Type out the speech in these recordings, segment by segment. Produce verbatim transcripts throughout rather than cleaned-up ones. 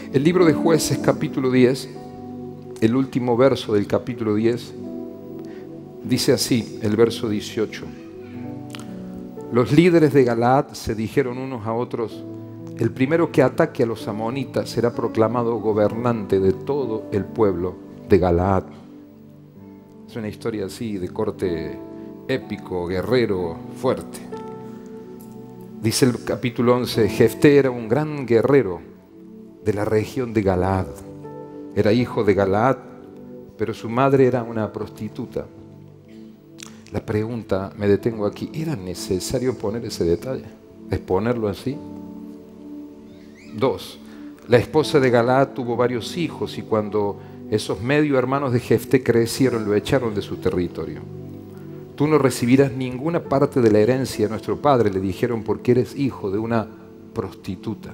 El libro de Jueces, capítulo diez, el último verso del capítulo diez, dice así, el verso dieciocho. Los líderes de Galaad se dijeron unos a otros: el primero que ataque a los amonitas será proclamado gobernante de todo el pueblo de Galaad. Es una historia así, de corte épico, guerrero, fuerte. Dice el capítulo once, Jefté era un gran guerrero de la región de Galaad. Era hijo de Galaad, pero su madre era una prostituta. La pregunta, me detengo aquí, ¿era necesario poner ese detalle? ¿Exponerlo así? Dos, la esposa de Galaad tuvo varios hijos y cuando esos medio hermanos de Jefté crecieron, lo echaron de su territorio. Tú no recibirás ninguna parte de la herencia de nuestro padre, le dijeron, porque eres hijo de una prostituta.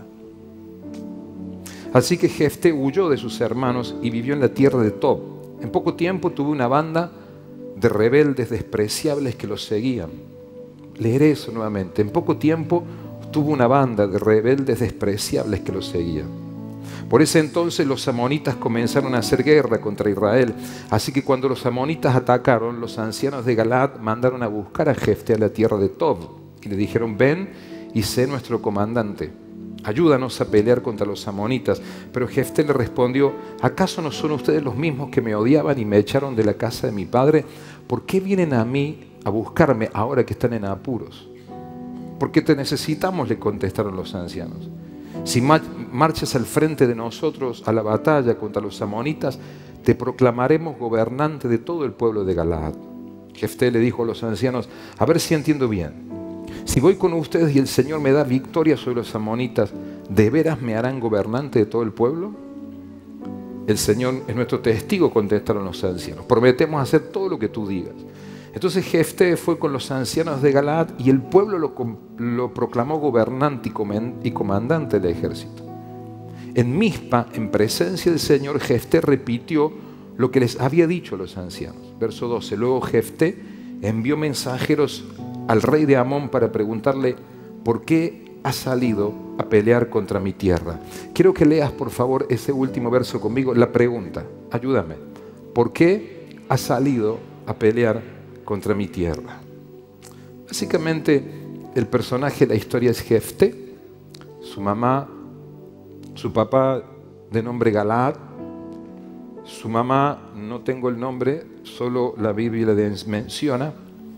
Así que Jefté huyó de sus hermanos y vivió en la tierra de Tob. En poco tiempo tuvo una banda de rebeldes despreciables que lo seguían. Leeré eso nuevamente. En poco tiempo tuvo una banda de rebeldes despreciables que lo seguían. Por ese entonces los amonitas comenzaron a hacer guerra contra Israel. Así que cuando los amonitas atacaron, los ancianos de Galaad mandaron a buscar a Jefté a la tierra de Tob. Y le dijeron, ven y sé nuestro comandante. Ayúdanos a pelear contra los amonitas. Pero Jefté le respondió, ¿acaso no son ustedes los mismos que me odiaban y me echaron de la casa de mi padre? ¿Por qué vienen a mí a buscarme ahora que están en apuros? ¿Por qué te necesitamos?, le contestaron los ancianos. Si marchas al frente de nosotros a la batalla contra los amonitas, te proclamaremos gobernante de todo el pueblo de Galaad. Jefté le dijo a los ancianos, a ver si entiendo bien. Si voy con ustedes y el Señor me da victoria sobre los amonitas, ¿de veras me harán gobernante de todo el pueblo? El Señor es nuestro testigo, contestaron los ancianos. Prometemos hacer todo lo que tú digas. Entonces Jefté fue con los ancianos de Galaad y el pueblo lo, lo proclamó gobernante y comandante del ejército. En Mizpa, en presencia del Señor, Jefté repitió lo que les había dicho a los ancianos. Verso doce. Luego Jefté envió mensajeros al rey de Amón para preguntarle, ¿por qué has salido a pelear contra mi tierra? Quiero que leas, por favor, ese último verso conmigo. La pregunta, ayúdame. ¿Por qué has salido a pelear contra mi tierra? Básicamente, el personaje de la historia es Jefté, su mamá, su papá de nombre Galaad, su mamá, no tengo el nombre, solo la Biblia menciona,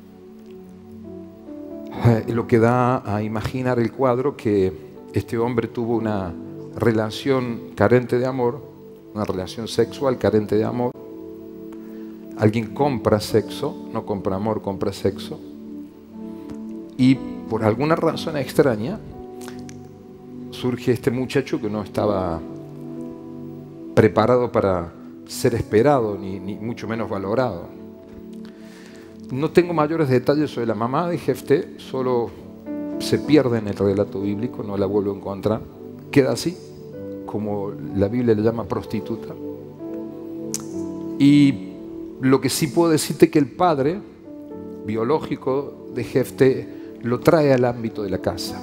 lo que da a imaginar el cuadro que este hombre tuvo una relación carente de amor, una relación sexual carente de amor. Alguien compra sexo, no compra amor, compra sexo. Y por alguna razón extraña, surge este muchacho que no estaba preparado para ser esperado, ni, ni mucho menos valorado. No tengo mayores detalles sobre la mamá de Jefté, solo se pierde en el relato bíblico, no la vuelvo a encontrar. Queda así, como la Biblia le llama prostituta. Y lo que sí puedo decirte es que el padre biológico de Jefté lo trae al ámbito de la casa.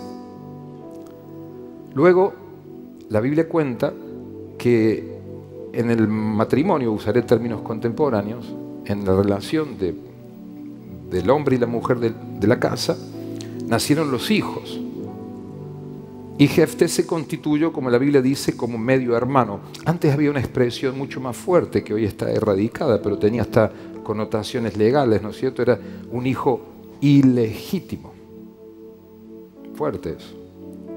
Luego, la Biblia cuenta que en el matrimonio, usaré términos contemporáneos, en la relación de, del hombre y la mujer de, de la casa, nacieron los hijos. Y Jefté se constituyó, como la Biblia dice, como medio hermano. Antes había una expresión mucho más fuerte que hoy está erradicada, pero tenía hasta connotaciones legales, ¿no es cierto? Era un hijo ilegítimo. Fuerte eso.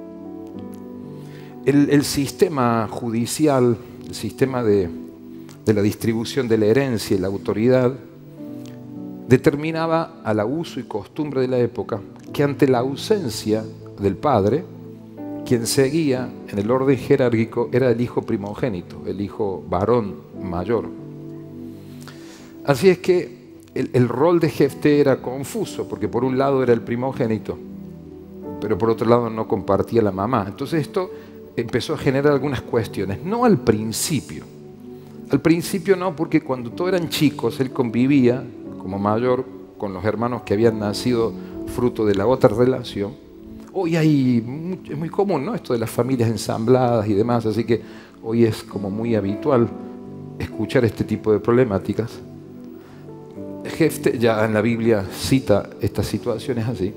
El, el sistema judicial, el sistema de, de la distribución de la herencia y la autoridad, determinaba a la uso y costumbre de la época que ante la ausencia del padre, quien seguía en el orden jerárquico era el hijo primogénito, el hijo varón mayor. Así es que el, el rol de Jefté era confuso, porque por un lado era el primogénito, pero por otro lado no compartía la mamá. Entonces esto empezó a generar algunas cuestiones, no al principio. Al principio no, porque cuando todos eran chicos, él convivía como mayor con los hermanos que habían nacido fruto de la otra relación. Hoy hay, es muy común, ¿no?, esto de las familias ensambladas y demás, así que hoy es como muy habitual escuchar este tipo de problemáticas. Jefté, ya en la Biblia cita estas situaciones así.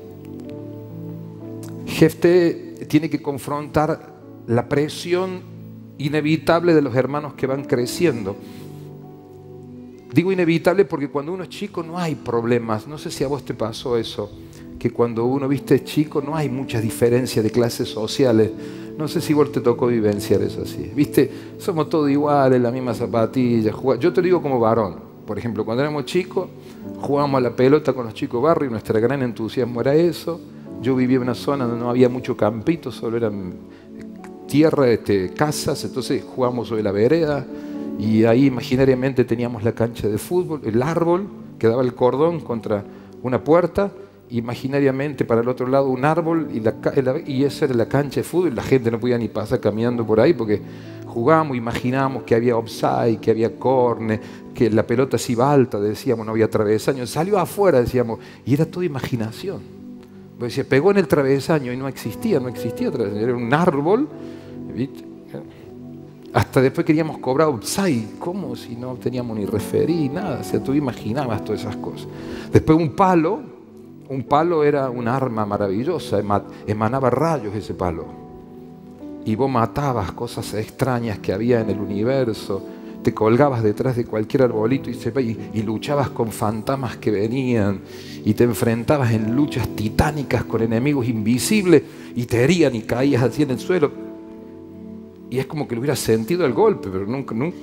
Jefté tiene que confrontar la presión inevitable de los hermanos que van creciendo. Digo inevitable porque cuando uno es chico no hay problemas. No sé si a vos te pasó eso, que cuando uno, viste, chico no hay mucha diferencia de clases sociales. No sé si vos te tocó vivenciar eso así. Viste, somos todos iguales, las mismas zapatillas. Yo te digo como varón. Por ejemplo, cuando éramos chicos, jugábamos a la pelota con los chicos barrio y nuestra gran entusiasmo era eso. Yo vivía en una zona donde no había mucho campito, solo eran tierra, este, casas, entonces jugábamos sobre la vereda y ahí imaginariamente teníamos la cancha de fútbol, el árbol que daba el cordón contra una puerta, imaginariamente para el otro lado un árbol y, la, y esa era la cancha de fútbol. La gente no podía ni pasar caminando por ahí porque jugábamos, imaginábamos que había offside, que había córner, que la pelota se iba alta, decíamos, no había travesaño, salió afuera, decíamos, y era toda imaginación. Pues se pegó en el travesaño y no existía, no existía travesaño, era un árbol, ¿viste? Hasta después queríamos cobrar offside, ¿cómo? Si no teníamos ni referí, nada, o sea, tú imaginabas todas esas cosas. Después un palo, un palo era un arma maravillosa, emanaba rayos ese palo. Y vos matabas cosas extrañas que había en el universo, te colgabas detrás de cualquier arbolito y, se, y, y luchabas con fantasmas que venían y te enfrentabas en luchas titánicas con enemigos invisibles y te herían y caías así en el suelo. Y es como que lo hubieras sentido el golpe, pero nunca, nunca.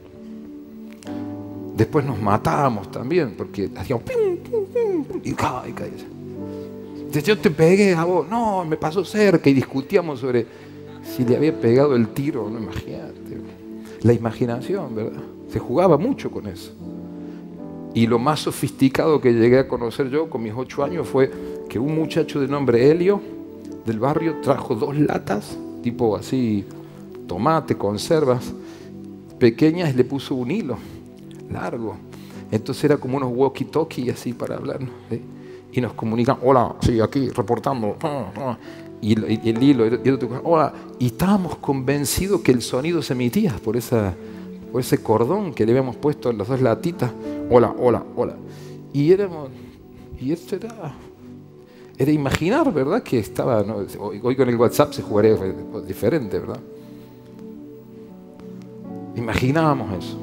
Después nos matábamos también, porque hacíamos pum, pum, pum, pum, y caías. Entonces yo te pegué a vos, no, me pasó cerca, y discutíamos sobre si le había pegado el tiro, no, imagínate. La imaginación, ¿verdad? Se jugaba mucho con eso. Y lo más sofisticado que llegué a conocer yo con mis ocho años fue que un muchacho de nombre Helio del barrio trajo dos latas, tipo así, tomate, conservas pequeñas, y le puso un hilo largo. Entonces era como unos walkie-talkie así para hablarnos, ¿sí? Y nos comunican, hola, sí, aquí reportando. Y el, y el hilo, y el otro, hola. Y estábamos convencidos que el sonido se emitía por, esa, por ese cordón que le habíamos puesto en las dos latitas. Hola, hola, hola. Y éramos, y esto era, era imaginar, ¿verdad? Que estaba, ¿no? Hoy, hoy con el WhatsApp se jugaría diferente, ¿verdad? Imaginábamos eso.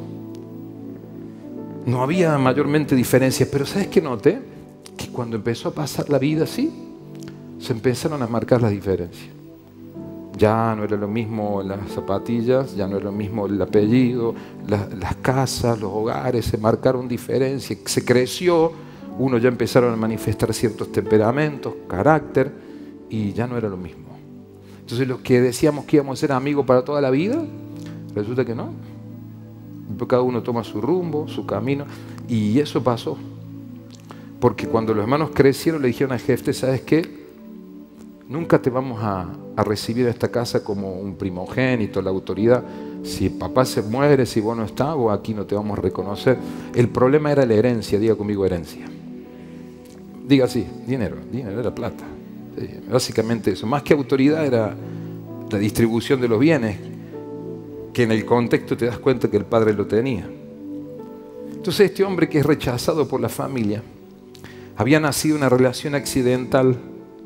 No había mayormente diferencias, pero ¿sabes qué noté? Que cuando empezó a pasar la vida así, se empezaron a marcar las diferencias. Ya no era lo mismo las zapatillas, ya no era lo mismo el apellido, las, las casas, los hogares, se marcaron diferencias, se creció, uno ya empezaron a manifestar ciertos temperamentos, carácter, y ya no era lo mismo. Entonces los que decíamos que íbamos a ser amigos para toda la vida, resulta que no. Cada uno toma su rumbo, su camino, y eso pasó. Porque cuando los hermanos crecieron le dijeron a Jefté, ¿sabes qué? Nunca te vamos a, a recibir a esta casa como un primogénito, la autoridad. Si papá se muere, si vos no estás, vos aquí no te vamos a reconocer. El problema era la herencia, diga conmigo herencia. Diga así, dinero, dinero era plata. Sí, básicamente eso. Más que autoridad era la distribución de los bienes, que en el contexto te das cuenta que el padre lo tenía. Entonces este hombre que es rechazado por la familia, había nacido una relación accidental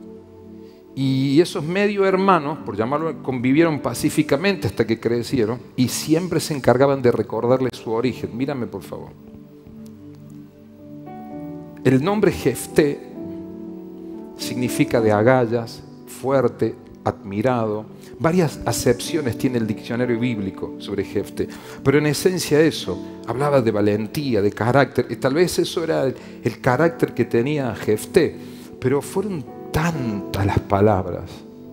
y esos medio hermanos, por llamarlo, convivieron pacíficamente hasta que crecieron y siempre se encargaban de recordarle su origen. Mírame por favor. El nombre Jefté significa de agallas, fuerte, admirado. Varias acepciones tiene el diccionario bíblico sobre Jefté, pero en esencia eso, hablaba de valentía, de carácter, y tal vez eso era el, el carácter que tenía Jefté, pero fueron tantas las palabras.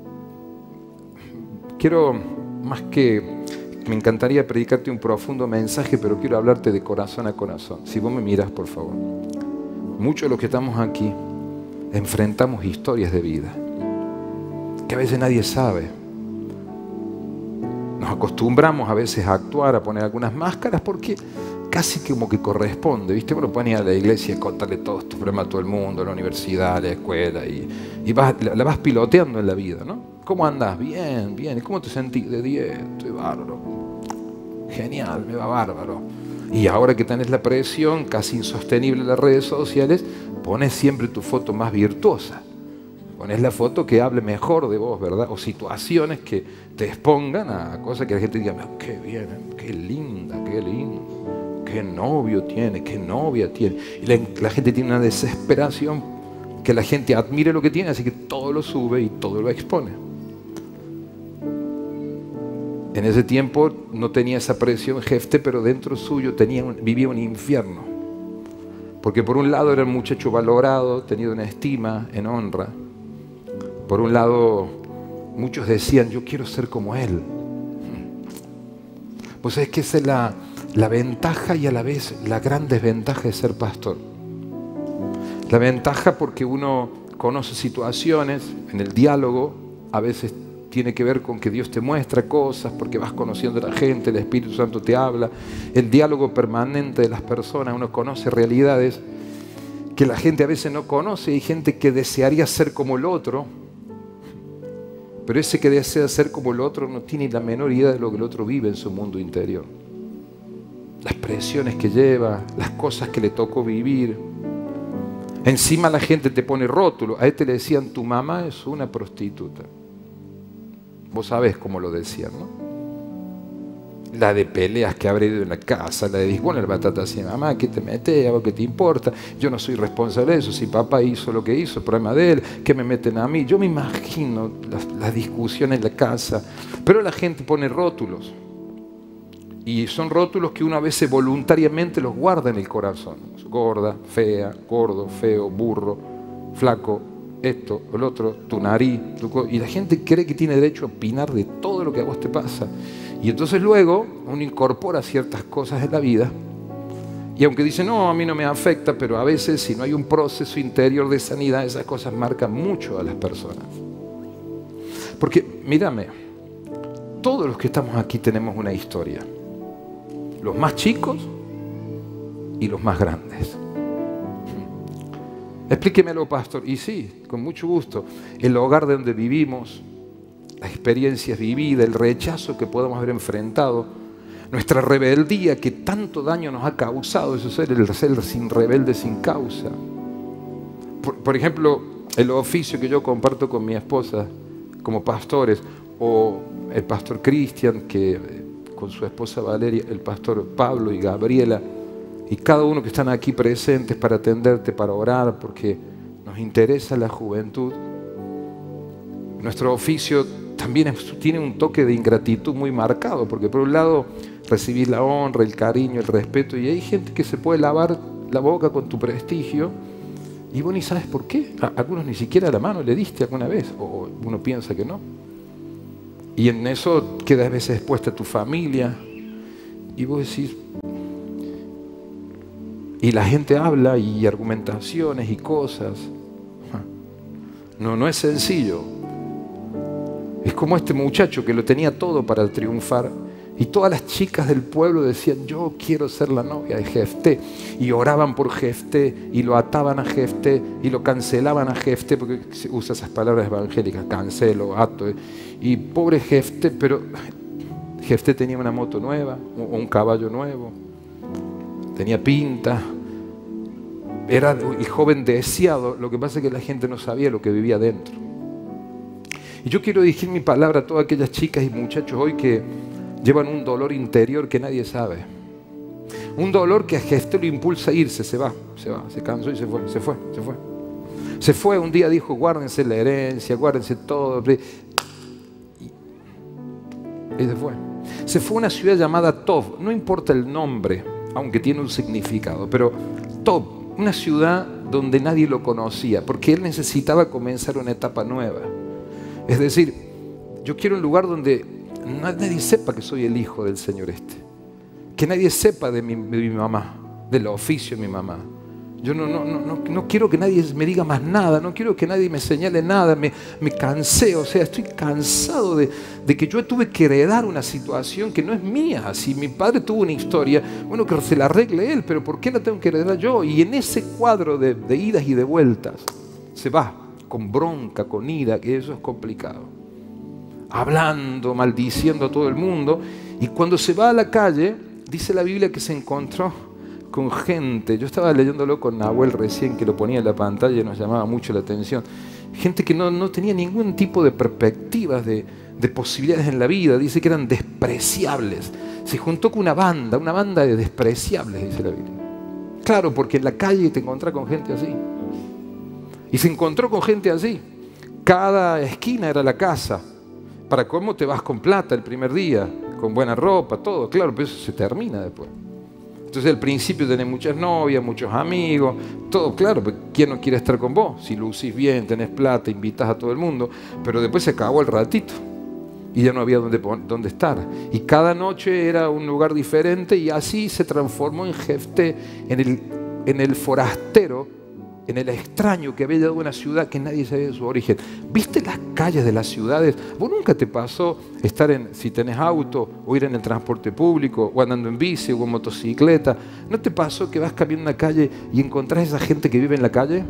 Quiero, más que, me encantaría predicarte un profundo mensaje, pero quiero hablarte de corazón a corazón. Si vos me miras, por favor. Muchos de los que estamos aquí enfrentamos historias de vida que a veces nadie sabe. Nos acostumbramos a veces a actuar, a poner algunas máscaras porque casi como que corresponde, ¿viste? Bueno, pueden ir a la iglesia y contarle todos tus problemas a todo el mundo, a la universidad, a la escuela, y, y vas, la, la vas piloteando en la vida, ¿no? ¿Cómo andás? Bien, bien. ¿Y cómo te sentís? De diez, estoy bárbaro. Genial, me va bárbaro. Y ahora que tenés la presión casi insostenible en las redes sociales, pones siempre tu foto más virtuosa. Pones la foto que hable mejor de vos, ¿verdad? O situaciones que te expongan a cosas que la gente diga, qué bien, qué linda, qué lindo, qué novio tiene, qué novia tiene. Y la, la gente tiene una desesperación que la gente admire lo que tiene, así que todo lo sube y todo lo expone. En ese tiempo no tenía esa presión Jefté, pero dentro suyo tenía un, vivía un infierno. Porque por un lado era un muchacho valorado, tenido en estima, en honra. Por un lado, muchos decían, yo quiero ser como él. Pues es que esa es la, la ventaja y a la vez la gran desventaja de ser pastor. La ventaja porque uno conoce situaciones, en el diálogo, a veces tiene que ver con que Dios te muestra cosas, porque vas conociendo a la gente, el Espíritu Santo te habla. El diálogo permanente de las personas, uno conoce realidades que la gente a veces no conoce. Hay gente que desearía ser como el otro, pero ese que desea ser como el otro no tiene la menor idea de lo que el otro vive en su mundo interior. Las presiones que lleva, las cosas que le tocó vivir. Encima la gente te pone rótulo. A este le decían, tu mamá es una prostituta. Vos sabés cómo lo decían, ¿no? La de peleas que habré ido en la casa, la de, bueno, el batata así, mamá, ¿qué te metes? ¿A vos qué te importa? Yo no soy responsable de eso. Si papá hizo lo que hizo, el problema de él, ¿qué me meten a mí? Yo me imagino las, las discusiones en la casa. Pero la gente pone rótulos. Y son rótulos que uno a veces voluntariamente los guarda en el corazón. Gorda, fea, gordo, feo, burro, flaco, esto, el otro, tu nariz. Tu... Y la gente cree que tiene derecho a opinar de todo lo que a vos te pasa. Y entonces luego uno incorpora ciertas cosas en la vida. Y aunque dice, no, a mí no me afecta, pero a veces si no hay un proceso interior de sanidad, esas cosas marcan mucho a las personas. Porque, mírame, todos los que estamos aquí tenemos una historia. Los más chicos y los más grandes. Explíquemelo, pastor. Y sí, con mucho gusto. El hogar de donde vivimos, las experiencias vividas, el rechazo que podamos haber enfrentado, nuestra rebeldía que tanto daño nos ha causado, eso es el ser sin rebelde sin causa. Por, por ejemplo, el oficio que yo comparto con mi esposa como pastores, o el pastor Cristian, que con su esposa Valeria, el pastor Pablo y Gabriela, y cada uno que están aquí presentes para atenderte, para orar, porque nos interesa la juventud. Nuestro oficio también es, tiene un toque de ingratitud muy marcado, porque por un lado recibís la honra, el cariño, el respeto, y hay gente que se puede lavar la boca con tu prestigio, y vos ni sabes por qué. A algunos ni siquiera la mano le diste alguna vez, o uno piensa que no. Y en eso queda a veces expuesta tu familia, y vos decís... Y la gente habla y argumentaciones y cosas. No, no es sencillo. Es como este muchacho que lo tenía todo para triunfar. Y todas las chicas del pueblo decían, yo quiero ser la novia de Jefté. Y oraban por Jefté, y lo ataban a Jefté, y lo cancelaban a Jefté, porque se usa esas palabras evangélicas, cancelo, ato. Y pobre Jefté, pero Jefté tenía una moto nueva, o un caballo nuevo. Tenía pinta, era el joven deseado. Lo que pasa es que la gente no sabía lo que vivía dentro. Y yo quiero dirigir mi palabra a todas aquellas chicas y muchachos hoy que llevan un dolor interior que nadie sabe. Un dolor que a Jefté lo impulsa a irse, se va, se va, se cansó y se fue, se fue, se fue. Se fue, un día dijo, guárdense la herencia, guárdense todo. Y, y se fue. Se fue a una ciudad llamada Tob, no importa el nombre, aunque tiene un significado, pero Tob, una ciudad donde nadie lo conocía, porque él necesitaba comenzar una etapa nueva. Es decir, yo quiero un lugar donde nadie sepa que soy el hijo del Señor este, que nadie sepa de mi, de mi mamá, del oficio de mi mamá. Yo no, no, no, no, no quiero que nadie me diga más nada, no quiero que nadie me señale nada, me, me cansé, o sea, estoy cansado de, de que yo tuve que heredar una situación que no es mía. Si mi padre tuvo una historia, bueno, que se la arregle él, pero ¿por qué la tengo que heredar yo? Y en ese cuadro de, de idas y de vueltas, se va con bronca, con ira, que eso es complicado. Hablando, maldiciendo a todo el mundo, y cuando se va a la calle, dice la Biblia que se encontró con gente. Yo estaba leyéndolo con Nahuel recién, que lo ponía en la pantalla y nos llamaba mucho la atención. Gente que no, no tenía ningún tipo de perspectivas, de, de posibilidades en la vida. Dice que eran despreciables. Se juntó con una banda, una banda de despreciables, dice la Biblia. Claro, porque en la calle te encontrás con gente así. Y se encontró con gente así. Cada esquina era la casa. Para cómo te vas con plata el primer día, con buena ropa, todo. Claro, pero eso se termina después. Entonces al principio tenés muchas novias, muchos amigos, todo claro, ¿quién no quiere estar con vos? Si lucís bien, tenés plata, invitas a todo el mundo, pero después se acabó el ratito y ya no había dónde, dónde estar. Y cada noche era un lugar diferente y así se transformó en Jefté, en el, en el forastero, en el extraño que había llegado a una ciudad que nadie sabía de su origen. ¿Viste las calles de las ciudades? ¿Vos nunca te pasó estar en, si tenés auto, o ir en el transporte público, o andando en bici, o en motocicleta? ¿No te pasó que vas caminando en la calle y encontrás a esa gente que vive en la calle?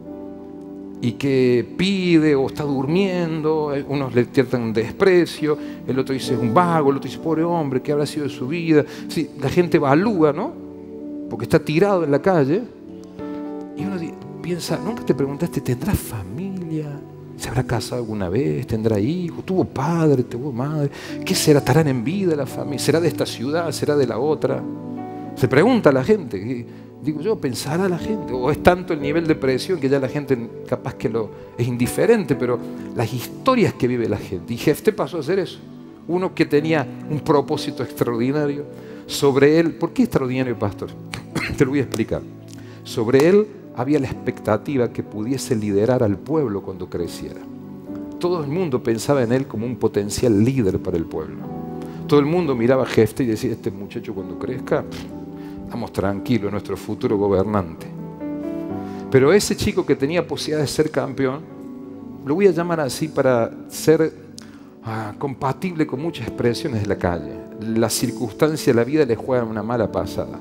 Y que pide o está durmiendo, unos le tienen un desprecio, el otro dice es un vago, el otro dice pobre hombre, ¿qué habrá sido de su vida? Sí, la gente evalúa, ¿no? Porque está tirado en la calle. Y uno piensa, ¿nunca te preguntaste, ¿tendrá familia? ¿Se habrá casado alguna vez? ¿Tendrá hijos? ¿Tuvo padre? ¿Tuvo madre? ¿Qué será? ¿Estarán en vida la familia? ¿Será de esta ciudad? ¿Será de la otra? Se pregunta la gente. Digo yo, ¿pensará la gente? ¿O es tanto el nivel de presión que ya la gente capaz que lo es indiferente? Pero las historias que vive la gente. Y Jefté pasó a hacer eso. Uno que tenía un propósito extraordinario. Sobre él, ¿por qué extraordinario, pastor? Te lo voy a explicar. Sobre él había la expectativa que pudiese liderar al pueblo cuando creciera. Todo el mundo pensaba en él como un potencial líder para el pueblo. Todo el mundo miraba a Jefté y decía, este muchacho cuando crezca, estamos tranquilos, nuestro futuro gobernante. Pero ese chico que tenía posibilidad de ser campeón, lo voy a llamar así para ser ah, compatible con muchas expresiones de la calle. Las circunstancias de la vida le juegan una mala pasada.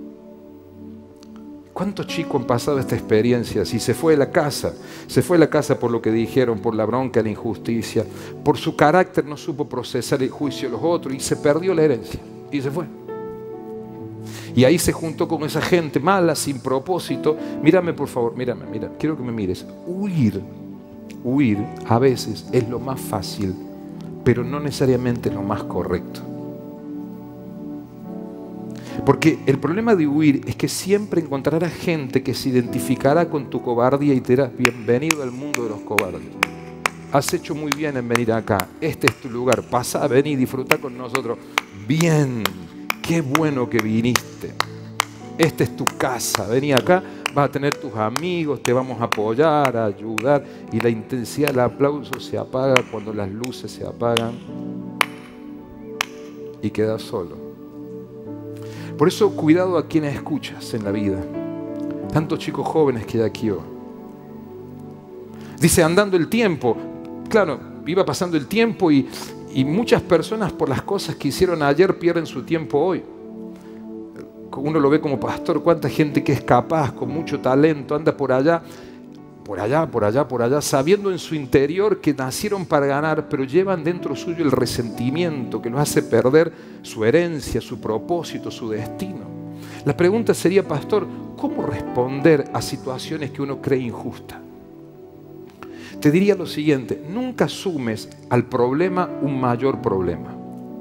¿Cuántos chicos han pasado esta experiencia? Si se fue de la casa, se fue de la casa por lo que dijeron, por la bronca, la injusticia, por su carácter no supo procesar el juicio de los otros y se perdió la herencia y se fue. Y ahí se juntó con esa gente mala, sin propósito. Mírame por favor, mírame, mira, quiero que me mires. Huir, huir a veces es lo más fácil, pero no necesariamente lo más correcto. Porque el problema de huir es que siempre encontrarás gente que se identificará con tu cobardía y te dirás, bienvenido al mundo de los cobardes. Has hecho muy bien en venir acá. Este es tu lugar. Pasá, vení, disfrutá con nosotros. Bien, qué bueno que viniste. Esta es tu casa. Vení acá, vas a tener tus amigos, te vamos a apoyar, a ayudar. Y la intensidad del aplauso se apaga cuando las luces se apagan y quedas solo. Por eso, cuidado a quienes escuchas en la vida. Tantos chicos jóvenes que hay aquí hoy. Dice, andando el tiempo. Claro, iba pasando el tiempo y, y muchas personas por las cosas que hicieron ayer pierden su tiempo hoy. Uno lo ve como pastor, cuánta gente que es capaz, con mucho talento, anda por allá, por allá, por allá, por allá, sabiendo en su interior que nacieron para ganar, pero llevan dentro suyo el resentimiento que los hace perder su herencia, su propósito, su destino. La pregunta sería, pastor, ¿cómo responder a situaciones que uno cree injustas? Te diría lo siguiente, nunca sumes al problema un mayor problema.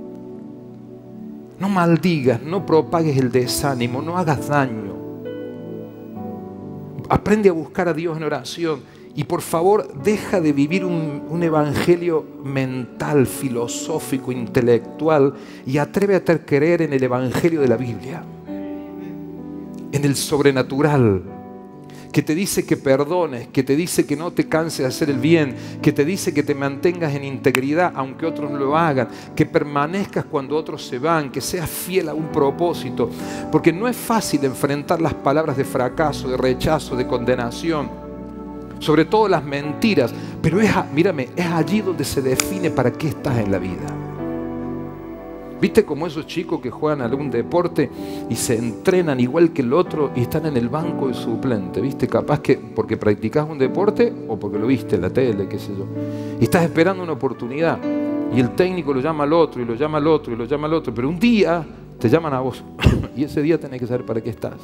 No maldigas, no propagues el desánimo, no hagas daño. Aprende a buscar a Dios en oración y por favor deja de vivir un, un evangelio mental, filosófico, intelectual y atrévete a creer en el evangelio de la Biblia, en el sobrenatural. que te dice que perdones, que te dice que no te canses de hacer el bien, que te dice que te mantengas en integridad aunque otros no lo hagan, que permanezcas cuando otros se van, que seas fiel a un propósito. Porque no es fácil enfrentar las palabras de fracaso, de rechazo, de condenación, sobre todo las mentiras, pero es, mírame, es allí donde se define para qué estás en la vida. ¿Viste como esos chicos que juegan algún deporte y se entrenan igual que el otro y están en el banco de suplente? ¿Viste? Capaz que porque practicás un deporte o porque lo viste en la tele, qué sé yo. Y estás esperando una oportunidad y el técnico lo llama al otro y lo llama al otro y lo llama al otro. Pero un día te llaman a vos y ese día tenés que saber para qué estás.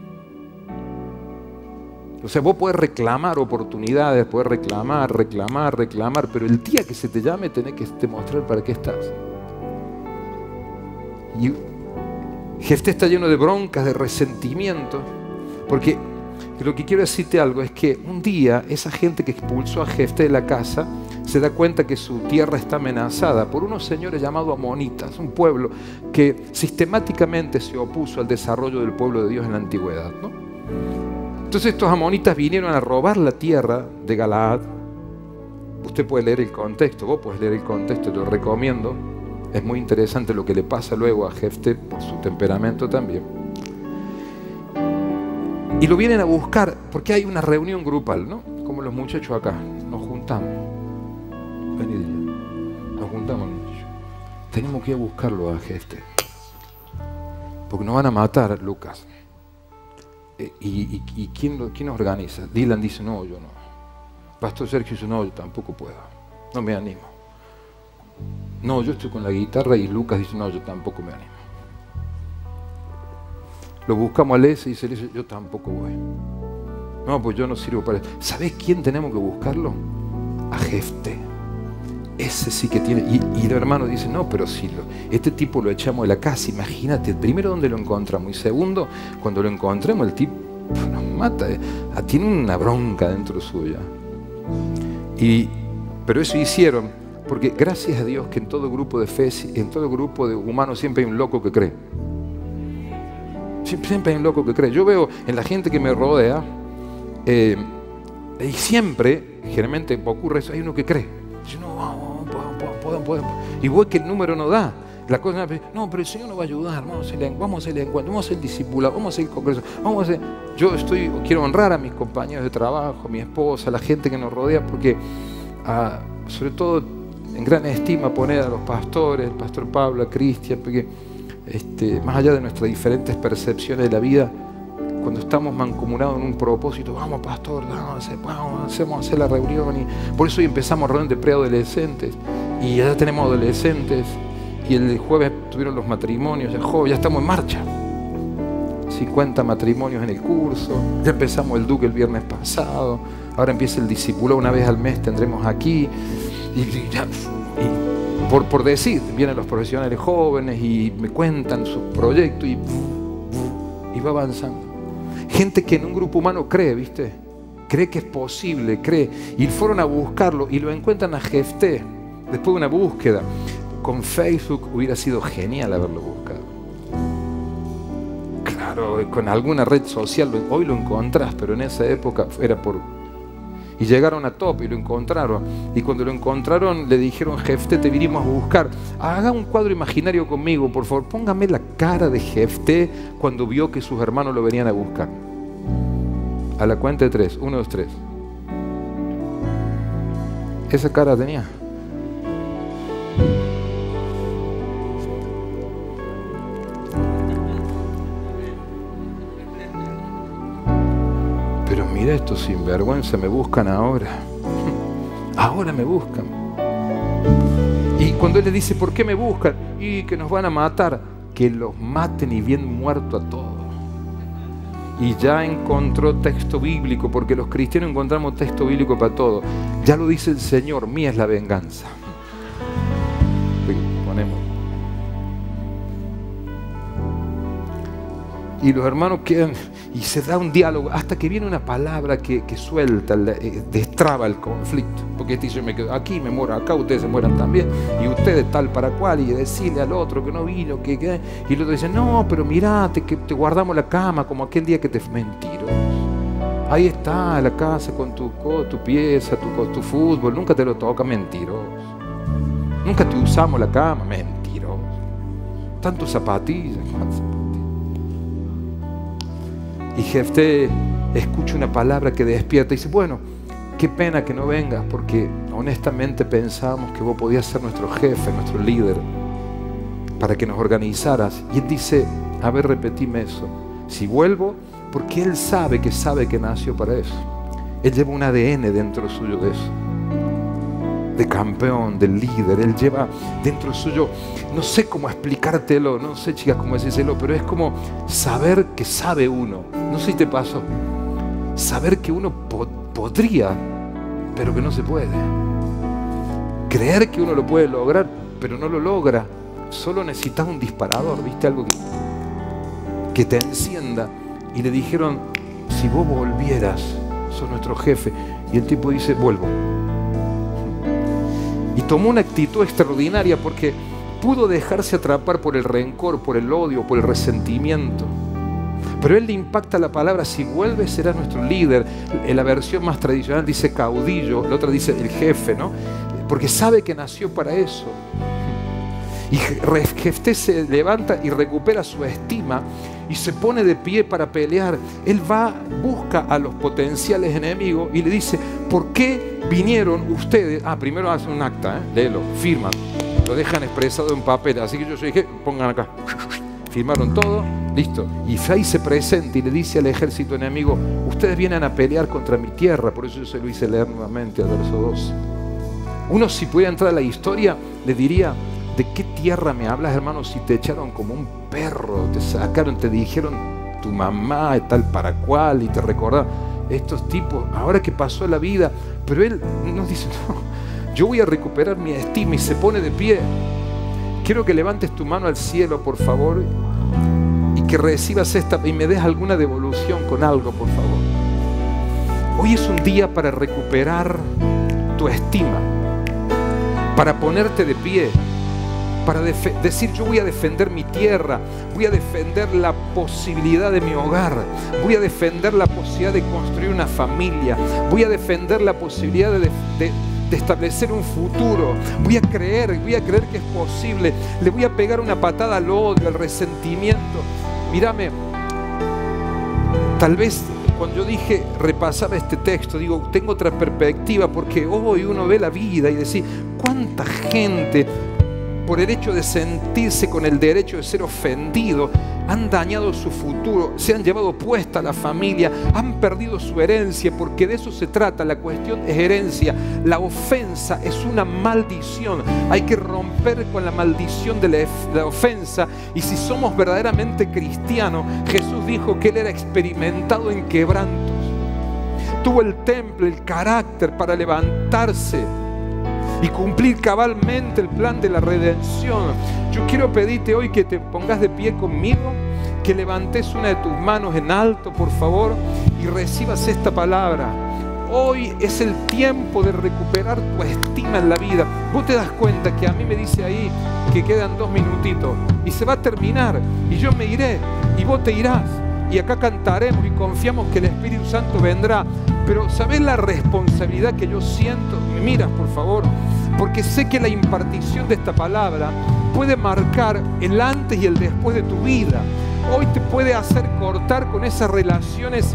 O sea, vos podés reclamar oportunidades, podés reclamar, reclamar, reclamar, pero el día que se te llame tenés que demostrar para qué estás. Y Jefté está lleno de broncas, de resentimiento, porque lo que quiero decirte algo es que un día esa gente que expulsó a Jefté de la casa se da cuenta que su tierra está amenazada por unos señores llamados amonitas, un pueblo que sistemáticamente se opuso al desarrollo del pueblo de Dios en la antigüedad, ¿no? Entonces estos amonitas vinieron a robar la tierra de Galaad. Usted puede leer el contexto, vos podés leer el contexto, te lo recomiendo. Es muy interesante lo que le pasa luego a Jefté por su temperamento también. Y lo vienen a buscar porque hay una reunión grupal, ¿no? Como los muchachos acá, nos juntamos. Venid, nos juntamos, muchachos. Tenemos que ir a buscarlo a Jefté, porque nos van a matar, Lucas. Eh, y, y, ¿Y quién, lo, quién organiza? Dylan dice, no, yo no. Pastor Sergio dice, no, yo tampoco puedo. No me animo. No, yo estoy con la guitarra. Y Lucas dice, no, yo tampoco me animo. Lo buscamos a Lese y se le dice, yo tampoco voy. No, pues yo no sirvo para eso. ¿Sabés quién tenemos que buscarlo? A Jefté. Ese sí que tiene. Y, y el hermano dice, no, pero si lo, este tipo lo echamos de la casa, imagínate, primero dónde lo encontramos y segundo, cuando lo encontremos el tipo nos mata, eh. Tiene una bronca dentro suya. Y, pero eso hicieron, porque gracias a Dios que en todo grupo de fe, en todo grupo de humanos siempre hay un loco que cree. Siempre, siempre hay un loco que cree. Yo veo en la gente que me rodea, eh, y siempre, generalmente ocurre eso, hay uno que cree. Dice, no, vamos, podemos, podemos, podemos. Igual que el número no da. La cosa es, no, pero el Señor nos va a ayudar, vamos a hacer, vamos a hacer el encuentro, vamos a hacer el discipulado, vamos a hacer el congreso, vamos a hacer... Yo estoy, quiero honrar a mis compañeros de trabajo, a mi esposa, a la gente que nos rodea, porque a, sobre todo en gran estima poner a los pastores, el pastor Pablo, a Cristian, porque este, más allá de nuestras diferentes percepciones de la vida, cuando estamos mancomunados en un propósito, vamos pastor, vamos a hacer, vamos, vamos a hacer la reunión, y por eso hoy empezamos reunión de preadolescentes, y ya tenemos adolescentes, y el jueves tuvieron los matrimonios, el jueves ya estamos en marcha. cincuenta matrimonios en el curso, ya empezamos el Duque el viernes pasado, ahora empieza el discipulado, una vez al mes tendremos aquí, y, y, ya, y por, por decir, vienen los profesionales jóvenes y me cuentan sus proyectos y, y va avanzando. Gente que en un grupo humano cree, ¿viste? Cree que es posible, cree, y fueron a buscarlo y lo encuentran a Jefté, después de una búsqueda. Con Facebook hubiera sido genial haberlo buscado. Claro, con alguna red social hoy lo encontrás, pero en esa época era por... Y llegaron a Top y lo encontraron. Y cuando lo encontraron le dijeron, Jefté, te vinimos a buscar. Haga un cuadro imaginario conmigo, por favor. Póngame la cara de Jefté cuando vio que sus hermanos lo venían a buscar. A la cuenta de tres. Uno, dos, tres. Esa cara tenía. Mira estos sinvergüenza, me buscan ahora. Ahora me buscan. Y cuando él le dice, ¿por qué me buscan? Y que nos van a matar. Que los maten y bien muerto a todos. Y ya encontró texto bíblico, porque los cristianos encontramos texto bíblico para todo. Ya lo dice el Señor, mía es la venganza. Ponemos. Y los hermanos quedan, y se da un diálogo, hasta que viene una palabra que, que suelta, eh, destraba el conflicto. Porque este dice, yo me quedo aquí, me muero acá, ustedes se mueran también, y ustedes tal para cual, y decirle al otro que no vino, que, que... y el otro dice, no, pero mirate, que te guardamos la cama, como aquel día que te... Mentiroso. Ahí está, la casa con tu, tu pieza, tu, con tu fútbol. Nunca te lo toca, mentiroso. Nunca te usamos la cama, mentiroso. Tantos zapatillas. Y Jefté escucha una palabra que despierta y dice, bueno, qué pena que no vengas, porque honestamente pensábamos que vos podías ser nuestro jefe, nuestro líder, para que nos organizaras. Y él dice, a ver, repetime eso. Si vuelvo, porque él sabe que sabe que nació para eso. Él lleva un A D N dentro suyo de eso, de campeón, de líder. Él lleva dentro suyo, no sé cómo explicártelo, no sé, chicas, cómo decírselo, pero es como saber que sabe uno. No sé si te pasó. Saber que uno po podría, pero que no se puede. Creer que uno lo puede lograr, pero no lo logra. Solo necesitas un disparador, ¿viste? Algo que, que te encienda. Y le dijeron, si vos volvieras, sos nuestro jefe. Y el tipo dice, vuelvo. Y tomó una actitud extraordinaria porque pudo dejarse atrapar por el rencor, por el odio, por el resentimiento. Pero él le impacta la palabra, si vuelve será nuestro líder. En la versión más tradicional dice caudillo, la otra dice el jefe, ¿no? Porque sabe que nació para eso. Y Jefté se levanta y recupera su estima y se pone de pie para pelear. Él va, busca a los potenciales enemigos y le dice, ¿por qué vinieron ustedes? Ah, primero hacen un acta, ¿eh? Léelo, firman, lo dejan expresado en papel. Así que yo dije, pongan acá. Firmaron todo, listo. Y ahí se presenta y le dice al ejército enemigo, ustedes vienen a pelear contra mi tierra. Por eso yo se lo hice leer nuevamente al verso doce. Uno, si pudiera entrar a la historia, le diría, ¿de qué tierra me hablas, hermano? Si te echaron como un perro, te sacaron, te dijeron tu mamá tal para cual y te recordaron. Estos tipos, ahora que pasó la vida, pero él nos dice, no, yo voy a recuperar mi estima, y se pone de pie. Quiero que levantes tu mano al cielo, por favor, y que recibas esta y me des alguna devolución con algo, por favor. Hoy es un día para recuperar tu estima, para ponerte de pie, para decir, yo voy a defender mi tierra, voy a defender la posibilidad de mi hogar, voy a defender la posibilidad de construir una familia, voy a defender la posibilidad de, de, de establecer un futuro, voy a creer, voy a creer que es posible, le voy a pegar una patada al odio, al resentimiento. Mírame, tal vez cuando yo dije, repasaba este texto, digo, tengo otra perspectiva, porque hoy uno ve la vida y decir, ¿cuánta gente por el hecho de sentirse con el derecho de ser ofendido, han dañado su futuro, se han llevado puesta la familia, han perdido su herencia? Porque de eso se trata, la cuestión es herencia. La ofensa es una maldición. Hay que romper con la maldición de la, la ofensa. Y si somos verdaderamente cristianos, Jesús dijo que Él era experimentado en quebrantos. Tuvo el temple, el carácter para levantarse y cumplir cabalmente el plan de la redención. Yo quiero pedirte hoy que te pongas de pie conmigo, que levantes una de tus manos en alto, por favor, y recibas esta palabra. Hoy es el tiempo de recuperar tu estima en la vida. Vos te das cuenta que a mí me dice ahí que quedan dos minutitos y se va a terminar y yo me iré y vos te irás y acá cantaremos y confiamos que el Espíritu Santo vendrá. Pero ¿sabés la responsabilidad que yo siento? Me miras, por favor, porque sé que la impartición de esta palabra puede marcar el antes y el después de tu vida. Hoy te puede hacer cortar con esas relaciones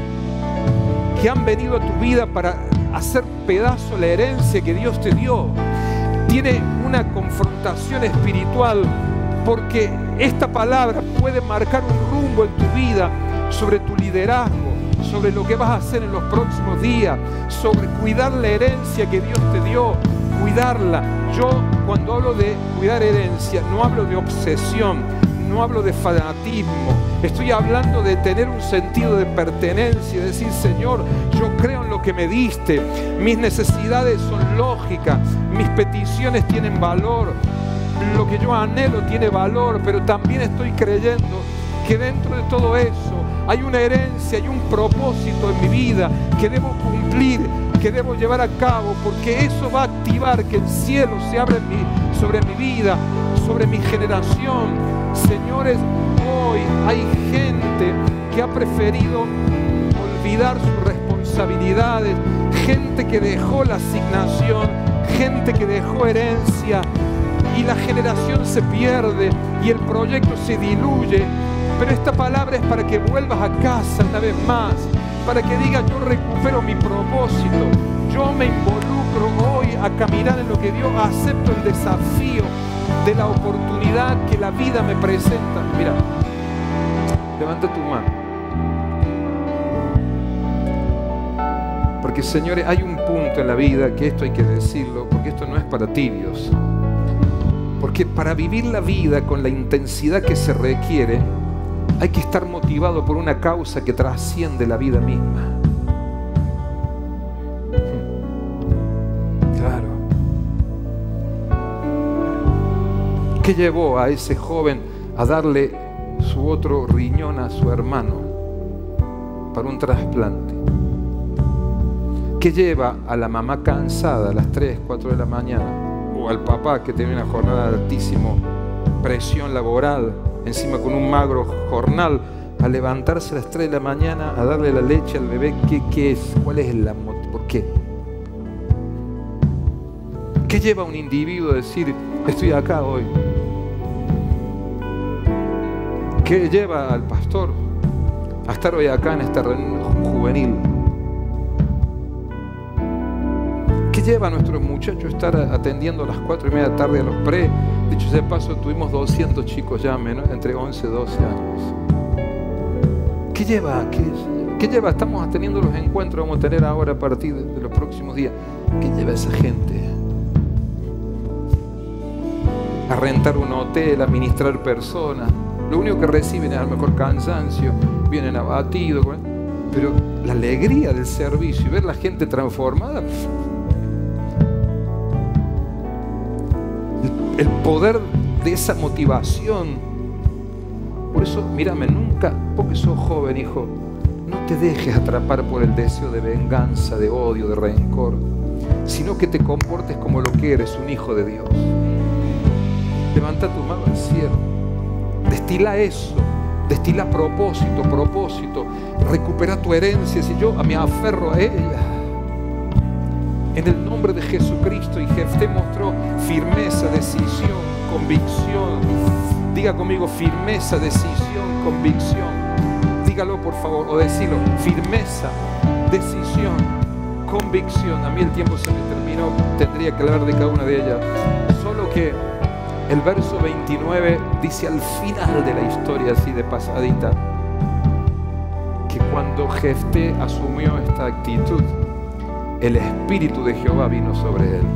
que han venido a tu vida para hacer pedazo la herencia que Dios te dio. Tiene una confrontación espiritual, porque esta palabra puede marcar un rumbo en tu vida, sobre tu liderazgo, sobre lo que vas a hacer en los próximos días, sobre cuidar la herencia que Dios te dio, cuidarla. Yo, cuando hablo de cuidar herencia, no hablo de obsesión, no hablo de fanatismo, estoy hablando de tener un sentido de pertenencia, de decir, Señor, yo creo en lo que me diste, mis necesidades son lógicas, mis peticiones tienen valor, lo que yo anhelo tiene valor, pero también estoy creyendo que dentro de todo eso hay una herencia, hay un propósito en mi vida que debo cumplir, que debo llevar a cabo, porque eso va a activar que el cielo se abra en mi, sobre mi vida, sobre mi generación. Señores, hoy hay gente que ha preferido olvidar sus responsabilidades, gente que dejó la asignación, gente que dejó herencia, y la generación se pierde y el proyecto se diluye. Pero esta palabra es para que vuelvas a casa una vez más, para que digas: yo recupero mi propósito, yo me involucro hoy a caminar en lo que Dios, acepto el desafío de la oportunidad que la vida me presenta. Mira, levanta tu mano. Porque, señores, hay un punto en la vida que esto hay que decirlo, porque esto no es para tibios. Porque para vivir la vida con la intensidad que se requiere, hay que estar motivado por una causa que trasciende la vida misma. Claro. ¿Qué llevó a ese joven a darle su otro riñón a su hermano para un trasplante? ¿Qué lleva a la mamá cansada a las tres, cuatro de la mañana? O al papá que tiene una jornada de altísima presión laboral, encima con un magro jornal, a levantarse a las tres de la mañana a darle la leche al bebé? ¿Qué, qué es? ¿Cuál es la motivación? ¿Por qué? ¿Qué lleva a un individuo a decir: estoy acá hoy? ¿Qué lleva al pastor a estar hoy acá en esta reunión juvenil? ¿Qué lleva a nuestros muchachos a estar atendiendo a las cuatro y media de la tarde a los pre? Dicho sea de paso, tuvimos doscientos chicos ya, menos, entre once y doce años. ¿Qué lleva? ¿Qué, ¿Qué lleva? Estamos teniendo los encuentros, vamos a tener ahora a partir de los próximos días. ¿Qué lleva a esa gente a rentar un hotel, a administrar personas? Lo único que reciben es a lo mejor cansancio, vienen abatidos, pero la alegría del servicio y ver la gente transformada, el poder de esa motivación. Por eso, mírame, nunca, porque sos joven, hijo, no te dejes atrapar por el deseo de venganza, de odio, de rencor, sino que te comportes como lo que eres, un hijo de Dios. Levanta tu mano al cielo, destila eso, destila propósito, propósito, recupera tu herencia. Si yo me aferro a ella, en el nombre de Jesucristo. Y Jefté mostró firmeza, decisión, convicción. Diga conmigo: firmeza, decisión, convicción. Dígalo por favor, o decilo: firmeza, decisión, convicción. A mí el tiempo se me terminó, tendría que hablar de cada una de ellas. Solo que el verso veintinueve dice al final de la historia, así de pasadita, que cuando Jefté asumió esta actitud, el Espíritu de Jehová vino sobre él.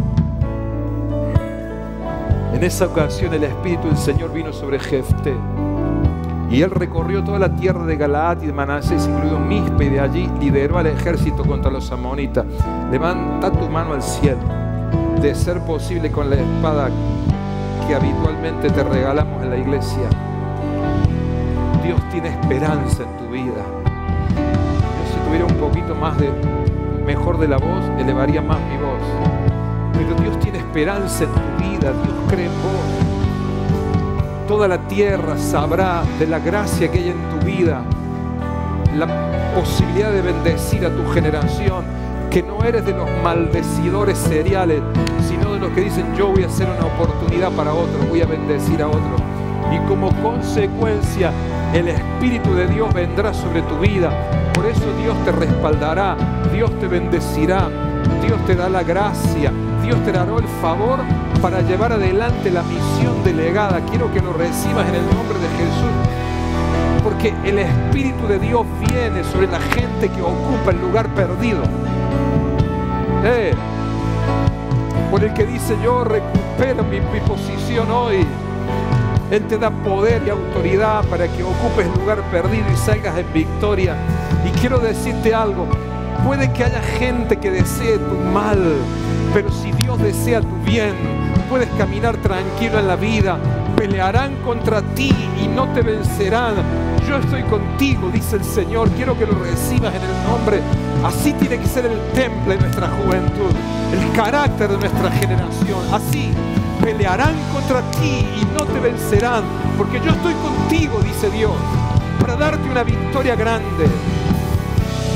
En esa ocasión el Espíritu del Señor vino sobre Jefté, y él recorrió toda la tierra de Galaad y de Manasés, incluido Mizpa, y de allí lideró al ejército contra los amonitas. Levanta tu mano al cielo, de ser posible con la espada que habitualmente te regalamos en la iglesia. Dios tiene esperanza en tu vida. Yo, si tuviera un poquito más de mejor de la voz, elevaría más mi voz. Pero Dios tiene esperanza en tu vida. Dios cree en vos. Toda la tierra sabrá de la gracia que hay en tu vida, la posibilidad de bendecir a tu generación, que no eres de los maldecidores seriales, sino de los que dicen: yo voy a hacer una oportunidad para otro, voy a bendecir a otro. Y como consecuencia, el Espíritu de Dios vendrá sobre tu vida. Por eso Dios te respaldará, Dios te bendecirá, Dios te da la gracia, Dios te dará el favor para llevar adelante la misión delegada. Quiero que lo recibas en el nombre de Jesús, porque el Espíritu de Dios viene sobre la gente que ocupa el lugar perdido. Eh, por el que dice: yo recupero mi, mi posición hoy. Él te da poder y autoridad para que ocupes el lugar perdido y salgas en victoria. Y quiero decirte algo: puede que haya gente que desee tu mal, pero si Dios desea tu bien, puedes caminar tranquilo en la vida. Pelearán contra ti y no te vencerán. Yo estoy contigo, dice el Señor. Quiero que lo recibas en el nombre. Así tiene que ser el temple de nuestra juventud, el carácter de nuestra generación. Así, pelearán contra ti y no te vencerán, porque yo estoy contigo, dice Dios, para darte una victoria grande.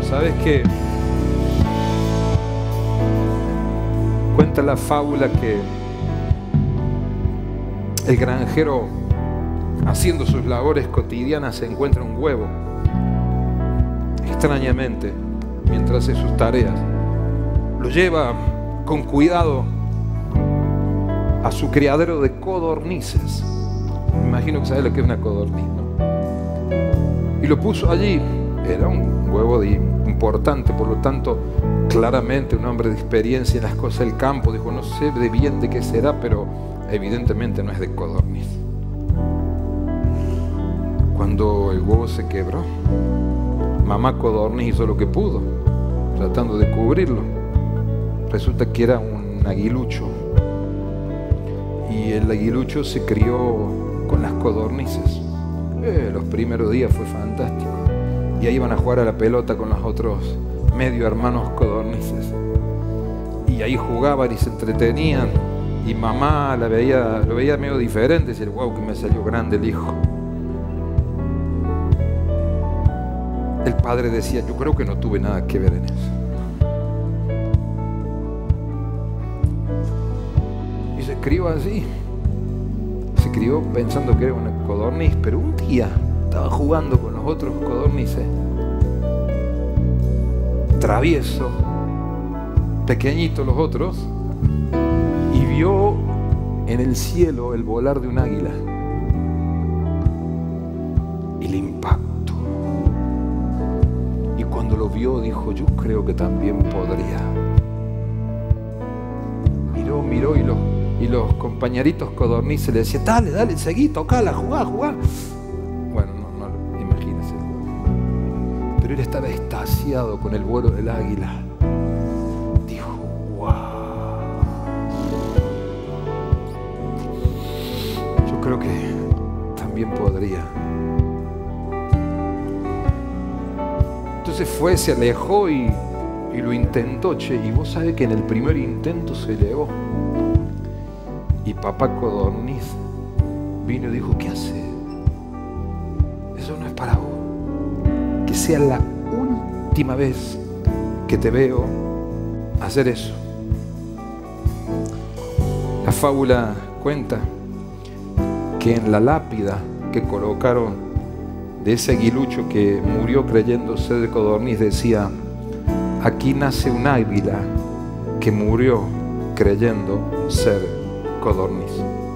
¿Sabes qué? Cuenta la fábula que el granjero, haciendo sus labores cotidianas, se encuentra un huevo. Extrañamente, mientras hace sus tareas, lo lleva con cuidado a su criadero de codornices. Me imagino que sabes lo que es una codorniz, ¿no? Y lo puso allí. Era un huevo de importante, por lo tanto, claramente un hombre de experiencia en las cosas del campo. Dijo, no sé de bien de qué será, pero evidentemente no es de codorniz. Cuando el huevo se quebró, mamá codorniz hizo lo que pudo, tratando de cubrirlo. Resulta que era un aguilucho. Y el aguilucho se crió con las codornices. Eh, los primeros días fue fantástico. Y ahí iban a jugar a la pelota con los otros medio hermanos codornices. Y ahí jugaban y se entretenían. Y mamá la veía, lo veía medio diferente. Y decía, wow, que me salió grande el hijo. El padre decía, yo creo que no tuve nada que ver en eso. Y se crió así. Se crió pensando que era una codorniz, pero un día estaba jugando con los otros codornices, travieso, pequeñitos los otros, y vio en el cielo el volar de un águila. Y le impactó. Y cuando lo vio dijo, yo creo que también podría. Miró, miró y los, y los compañeritos codornices le decían, dale, dale, seguí, tocala, jugá, jugá. Bueno, no, no, imagínense. Pero él estaba extasiado con el vuelo del águila. Dijo, wow. Yo creo que también podría. Entonces fue, se alejó y, y lo intentó, che. Y vos sabés que en el primer intento se elevó. Y papá codorniz vino y dijo, ¿qué haces? Eso no es para vos. Que sea la última vez que te veo hacer eso. La fábula cuenta que en la lápida que colocaron de ese aguilucho que murió creyendo ser de codorniz decía, aquí nace un águila que murió creyendo ser codorniz.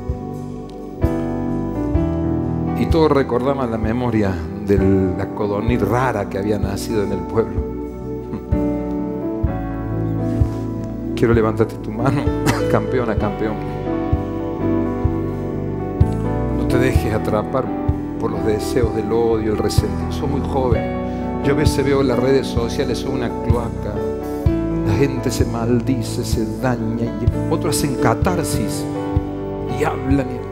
Y todos recordaban la memoria de la codorniz rara que había nacido en el pueblo. Quiero levantarte tu mano, campeona, campeón. No te dejes atrapar por los deseos del odio, el resentimiento. Sos muy joven. Yo a veces veo en las redes sociales, son una cloaca. La gente se maldice, se daña, y otros hacen catarsis y hablan. Y...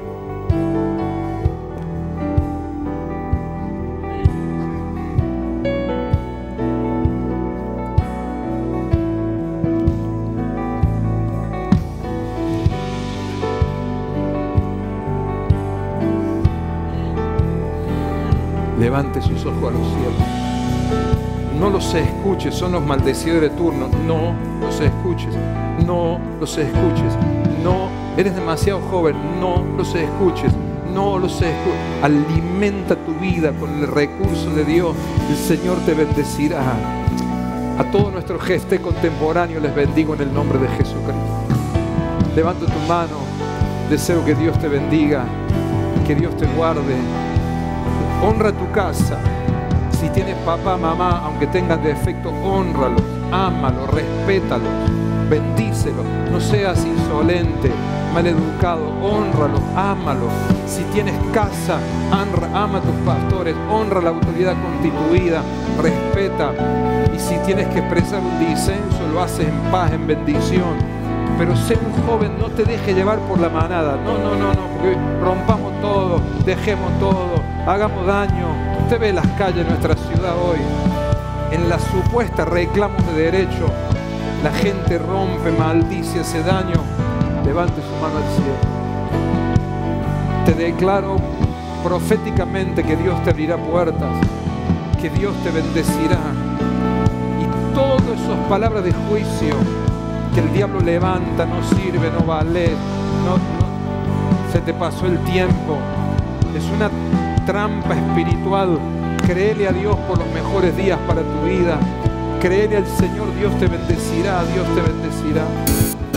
levante sus ojos a los cielos. No los escuches, son los maldecidores de turno. No los escuches, no los escuches. No, eres demasiado joven, no los escuches, no los escuches. Alimenta tu vida con el recurso de Dios. El Señor te bendecirá. A todo nuestro geste contemporáneo les bendigo en el nombre de Jesucristo. Levanta tu mano. Deseo que Dios te bendiga, que Dios te guarde. Honra tu casa. Si tienes papá, mamá, aunque tengan defecto, hónralos, ámalos, respétalos, bendícelos. No seas insolente, maleducado, hónralos, ámalos. Si tienes casa, honra, ama a tus pastores, honra la autoridad constituida, respeta. Y si tienes que expresar un disenso, lo haces en paz, en bendición. Pero sé un joven, no te dejes llevar por la manada. No, no, no, no, porque rompamos todo, dejemos todo, hagamos daño. Usted ve las calles de nuestra ciudad hoy, en la supuesta reclamos de derecho, la gente rompe, maldice, hace daño. Levante su mano al cielo. Te declaro proféticamente que Dios te abrirá puertas, que Dios te bendecirá, sos palabra de juicio que el diablo levanta, no sirve, no vale, no, no, se te pasó el tiempo. Es una trampa espiritual. Créele a Dios por los mejores días para tu vida. Créele al Señor, Dios te bendecirá, Dios te bendecirá.